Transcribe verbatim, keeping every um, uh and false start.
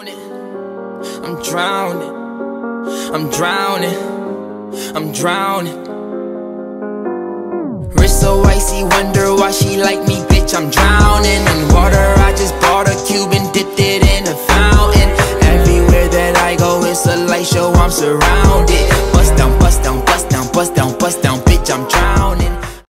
I'm drowning, I'm drowning, I'm drowning. Wrist so icy, wonder why she like me, bitch, I'm drowning. In water, I just bought a cube and dipped it in a fountain. Everywhere that I go, it's a light show, I'm surrounded. Bust down, bust down, bust down, bust down, bust down, bitch, I'm drowning.